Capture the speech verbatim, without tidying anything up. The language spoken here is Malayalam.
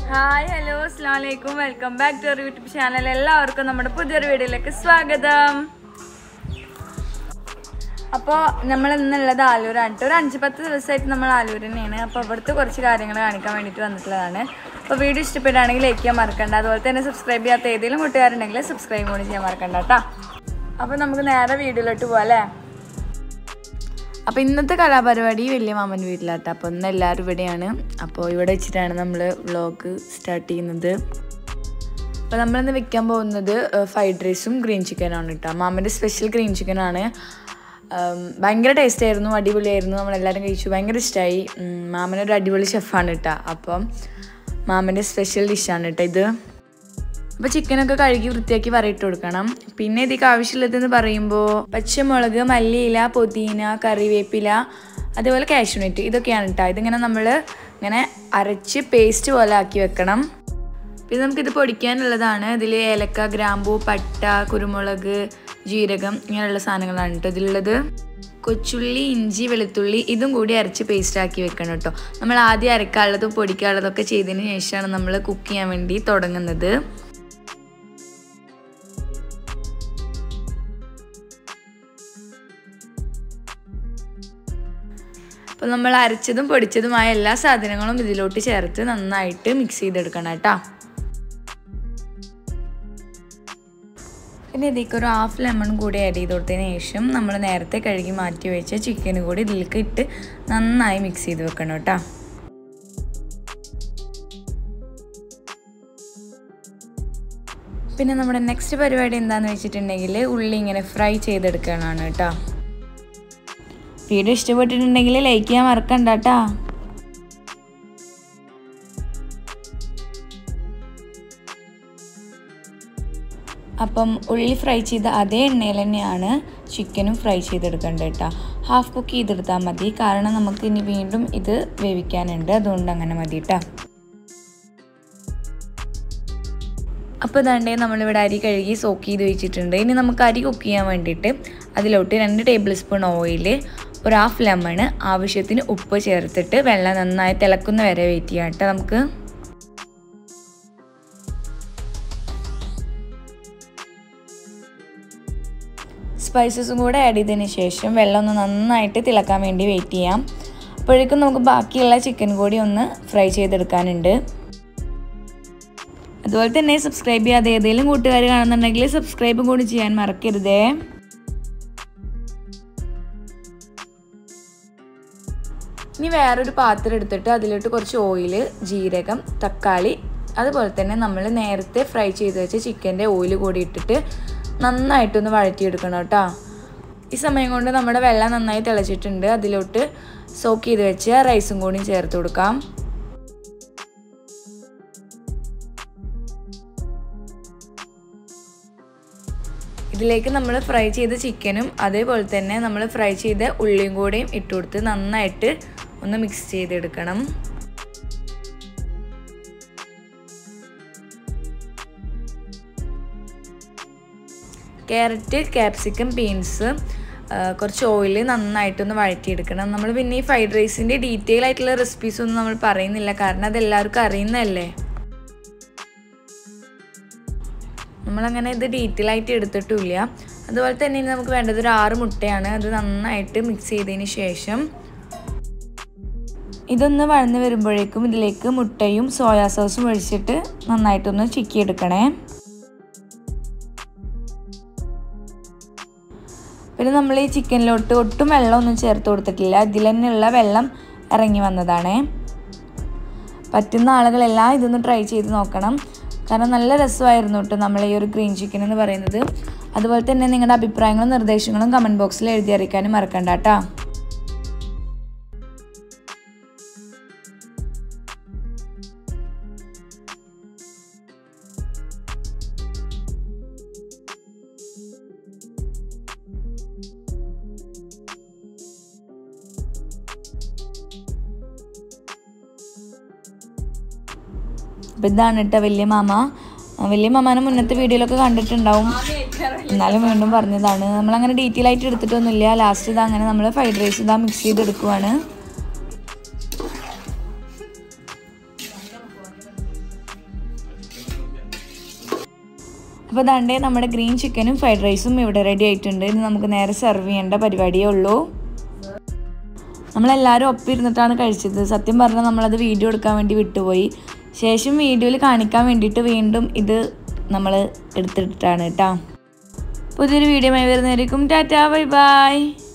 ഹായ് ഹലോ അസ്സലാമു അലൈക്കും welcome back to our YouTube channel. എല്ലാവർക്കും നമ്മുടെ പുതിയൊരു വീഡിയോയിലേക്ക് സ്വാഗതം. അപ്പോൾ നമ്മൾ ഇന്നുള്ളത് ആലൂരാണ് കേട്ടോ. ഒരു അഞ്ച് പത്ത് ദിവസമായിട്ട് നമ്മൾ ആലൂർ തന്നെയാണ്. അപ്പോൾ ഇവിടുത്തെ കുറച്ച് കാര്യങ്ങൾ കാണിക്കാൻ വേണ്ടിയിട്ട് വന്നിട്ടുള്ളതാണ്. അപ്പോൾ വീഡിയോ ഇഷ്ടപ്പെടുകയാണെങ്കിൽ ലൈക്ക് ചെയ്യാൻ മറക്കണ്ട. അതുപോലെ തന്നെ സബ്സ്ക്രൈബ് ചെയ്യാത്ത ഏതെങ്കിലും കൂട്ടുകാരുണ്ടെങ്കിൽ സബ്സ്ക്രൈബ് കൂടി ചെയ്യാൻ മറക്കണ്ട കേട്ടോ. അപ്പോൾ നമുക്ക് നേരെ വീഡിയോയിലോട്ട് പോകാം അല്ലേ. അപ്പോൾ ഇന്നത്തെ കലാപരിപാടി വലിയ മാമൻ്റെ വീട്ടിലാട്ടോ. അപ്പോൾ ഇന്ന് എല്ലാവരും ഇവിടെയാണ്. അപ്പോൾ ഇവിടെ വെച്ചിട്ടാണ് നമ്മൾ വ്ളോഗ് സ്റ്റാർട്ട് ചെയ്യുന്നത്. അപ്പോൾ നമ്മളിന്ന് വെക്കാൻ പോകുന്നത് ഫ്രൈഡ് റൈസും ഗ്രീൻ ചിക്കനാണ് കേട്ടോ. മാമൻ്റെ സ്പെഷ്യൽ ഗ്രീൻ ചിക്കനാണ്. ഭയങ്കര ടേസ്റ്റ് ആയിരുന്നു, അടിപൊളിയായിരുന്നു. നമ്മളെല്ലാവരും കഴിച്ചു, ഭയങ്കര ഇഷ്ടമായി. മാമനൊരു അടിപൊളി ഷെഫാണ് കേട്ടോ. അപ്പം മാമൻ്റെ സ്പെഷ്യൽ ഡിഷാണ് കേട്ടോ ഇത്. അപ്പോൾ ചിക്കനൊക്കെ കഴുകി വൃത്തിയാക്കി വരയിട്ട് കൊടുക്കണം. പിന്നെ ഇതിക്ക് ആവശ്യമുള്ളതെന്ന് പറയുമ്പോൾ പച്ചമുളക്, മല്ലിയില, പുതിന, കറിവേപ്പില, അതുപോലെ കാഷ്യൂനട്ട്, ഇതൊക്കെയാണ് കേട്ടോ. ഇതിങ്ങനെ നമ്മൾ ഇങ്ങനെ അരച്ച് പേസ്റ്റ് പോലെ ആക്കി വെക്കണം. പിന്നെ നമുക്കിത് പൊടിക്കാനുള്ളതാണ്. ഇതിൽ ഏലക്ക, ഗ്രാമ്പൂ, പട്ട, കുരുമുളക്, ജീരകം, ഇങ്ങനെയുള്ള സാധനങ്ങളാണ് കേട്ടോ ഇതിലുള്ളത്. കൊച്ചുള്ളി, ഇഞ്ചി, വെളുത്തുള്ളി, ഇതും കൂടി അരച്ച് പേസ്റ്റ് ആക്കി വെക്കണം കേട്ടോ. നമ്മൾ ആദ്യം അരക്കാനുള്ളതും പൊടിക്കാനുള്ളതൊക്കെ ചെയ്തതിന് ശേഷമാണ് നമ്മൾ കുക്ക് ചെയ്യാൻ വേണ്ടി തുടങ്ങുന്നത്. അപ്പോൾ നമ്മൾ അരച്ചതും പൊടിച്ചതുമായ എല്ലാ സാധനങ്ങളും ഇതിലോട്ട് ചേർത്ത് നന്നായിട്ട് മിക്സ് ചെയ്തെടുക്കണം കേട്ടോ. പിന്നെ ഇതിലേക്ക് ഒരു ഹാഫ് ലെമൺ കൂടി ആഡ് ചെയ്ത് കൊടുത്തതിന് ശേഷം നമ്മൾ നേരത്തെ കഴുകി മാറ്റി വെച്ച ചിക്കനും കൂടി ഇതിലേക്ക് ഇട്ട് നന്നായി മിക്സ് ചെയ്ത് വെക്കണം കേട്ടോ. പിന്നെ നമ്മുടെ നെക്സ്റ്റ് പരിപാടി എന്താണെന്ന് വെച്ചിട്ടുണ്ടെങ്കിൽ ഉള്ളി ഇങ്ങനെ ഫ്രൈ ചെയ്തെടുക്കാനാണ് കേട്ടോ. വീഡിയോ ഇഷ്ടപ്പെട്ടിട്ടുണ്ടെങ്കിൽ ലൈക്ക് ചെയ്യാൻ മറക്കണ്ട കേട്ടോ. അപ്പം ഉള്ളി ഫ്രൈ ചെയ്ത അതേ എണ്ണയിൽ തന്നെയാണ് ചിക്കനും ഫ്രൈ ചെയ്തെടുക്കേണ്ടത് കേട്ടോ. ഹാഫ് കുക്ക് ചെയ്തെടുത്താൽ മതി, കാരണം നമുക്ക് ഇനി വീണ്ടും ഇത് വേവിക്കാനുണ്ട്. അതുകൊണ്ട് അങ്ങനെ മതി കേട്ടോ. അപ്പോൾ ഇതാണ്ടേ നമ്മളിവിടെ അരി കഴുകി സോക്ക് ചെയ്ത് വെച്ചിട്ടുണ്ട്. ഇനി നമുക്ക് അരി കുക്ക് ചെയ്യാൻ വേണ്ടിയിട്ട് അതിലോട്ട് രണ്ട് ടേബിൾ സ്പൂൺ ഓയിൽ, ഒരു ഹാഫ് ലെമണ്, ആവശ്യത്തിന് ഉപ്പ് ചേർത്തിട്ട് വെള്ളം നന്നായി തിളക്കുന്ന വരെ വെയിറ്റ് ചെയ്യാം കേട്ടോ നമുക്ക്. സ്പൈസസും കൂടെ ആഡ് ചെയ്തതിന് ശേഷം വെള്ളം ഒന്ന് നന്നായിട്ട് തിളക്കാൻ വേണ്ടി വെയിറ്റ് ചെയ്യാം. അപ്പോഴേക്കും നമുക്ക് ബാക്കിയുള്ള ചിക്കൻ കൂടി ഒന്ന് ഫ്രൈ ചെയ്തെടുക്കാനുണ്ട്. അതുപോലെ തന്നെ സബ്സ്ക്രൈബ് ചെയ്യാതെ ഏതെങ്കിലും കൂട്ടുകാർ കാണുന്നുണ്ടെങ്കിൽ സബ്സ്ക്രൈബും കൂടി ചെയ്യാൻ മറക്കരുതേ. ഇനി വേറൊരു പാത്രം എടുത്തിട്ട് അതിലോട്ട് കുറച്ച് ഓയിൽ, ജീരകം, തക്കാളി, അതുപോലെ തന്നെ നമ്മൾ നേരത്തെ ഫ്രൈ ചെയ്ത് വെച്ച ചിക്കൻ്റെ ഓയിൽ കൂടി ഇട്ടിട്ട് നന്നായിട്ടൊന്ന് വഴറ്റിയെടുക്കണം കേട്ടോ. ഈ സമയം കൊണ്ട് നമ്മുടെ വെള്ളം നന്നായി തിളച്ചിട്ടുണ്ട്. അതിലോട്ട് സോക്ക് ചെയ്ത് വെച്ച റൈസും കൂടി ചേർത്ത് കൊടുക്കാം. ഇതിലേക്ക് നമ്മൾ ഫ്രൈ ചെയ്ത ചിക്കനും അതേപോലെ തന്നെ നമ്മൾ ഫ്രൈ ചെയ്ത ഉള്ളിയും കൂടിയും ഇട്ട് കൊടുത്ത് നന്നായിട്ട് ഒന്ന് മിക്സ് ചെയ്തെടുക്കണം. ക്യാരറ്റ്, ക്യാപ്സിക്കം, ബീൻസ്, കുറച്ച് ഓയിൽ നന്നായിട്ടൊന്ന് വഴറ്റിയെടുക്കണം. നമ്മൾ പിന്നെ ഈ ഫ്രൈഡ് റൈസിൻ്റെ ഡീറ്റെയിൽ ആയിട്ടുള്ള റെസിപ്പീസ് ഒന്നും നമ്മൾ പറയുന്നില്ല, കാരണം അതെല്ലാവർക്കും അറിയുന്നതല്ലേ. നമ്മളങ്ങനെ ഇത് ഡീറ്റെയിൽ ആയിട്ട് എടുത്തിട്ടില്ല. അതുപോലെ തന്നെ നമുക്ക് വേണ്ടത് ഒരു ആറ് മുട്ടയാണ്. അത് നന്നായിട്ട് മിക്സ് ചെയ്തതിന് ശേഷം ഇതൊന്ന് വഴന്ന് വരുമ്പോഴേക്കും ഇതിലേക്ക് മുട്ടയും സോയാ സോസും ഒഴിച്ചിട്ട് നന്നായിട്ടൊന്ന് ചിക്കിയെടുക്കണേ. പിന്നെ നമ്മൾ ഈ ചിക്കനിലോട്ട് ഒട്ടും വെള്ളമൊന്നും ചേർത്ത് കൊടുത്തിട്ടില്ല. ഇതിൽ തന്നെയുള്ള വെള്ളം ഇറങ്ങി വന്നതാണ്. പറ്റുന്ന ആളുകളെല്ലാം ഇതൊന്ന് ട്രൈ ചെയ്ത് നോക്കണം, കാരണം നല്ല രസമായിരുന്നു കേട്ടോ നമ്മൾ ഈ ഒരു ഗ്രീൻ ചിക്കൻ എന്ന് പറയുന്നത്. അതുപോലെ തന്നെ നിങ്ങളുടെ അഭിപ്രായങ്ങളും നിർദ്ദേശങ്ങളും കമൻറ്റ് ബോക്സിൽ എഴുതി അറിയിക്കാനും മറക്കണ്ട കേട്ടോ. അപ്പം ഇതാണ് കേട്ടോ വലിയ മാമ. വലിയ മാമാനെ മുന്നത്തെ വീഡിയോയിലൊക്കെ കണ്ടിട്ടുണ്ടാവും, എന്നാലും വീണ്ടും പറഞ്ഞതാണ്. നമ്മളങ്ങനെ ഡീറ്റെയിൽ ആയിട്ട് എടുത്തിട്ടൊന്നുമില്ല. ലാസ്റ്റ് ഇതാ അങ്ങനെ നമ്മൾ ഫ്രൈഡ് റൈസ് ഇതാ മിക്സ് ചെയ്തെടുക്കുവാണ്. അപ്പോൾ ദാണ്ടേ നമ്മുടെ ഗ്രീൻ ചിക്കനും ഫ്രൈഡ് റൈസും ഇവിടെ റെഡി ആയിട്ടുണ്ട്. ഇനി നമുക്ക് നേരെ സെർവ് ചെയ്യേണ്ട പരിപാടിയേ ഉള്ളൂ. നമ്മളെല്ലാവരും ഒപ്പം ഇരുന്നിട്ടാണ് കഴിച്ചത്. സത്യം പറഞ്ഞാൽ നമ്മളത് വീഡിയോ എടുക്കാൻ വേണ്ടി വിട്ടുപോയി. ശേഷം വീഡിയോയിൽ കാണിക്കാൻ വേണ്ടിയിട്ട് വീണ്ടും ഇത് നമ്മൾ എടുത്തിട്ടാണ് കേട്ടോ. പുതിയൊരു വീഡിയോ ആയി വരുന്നതായിരിക്കും. Tata bye by.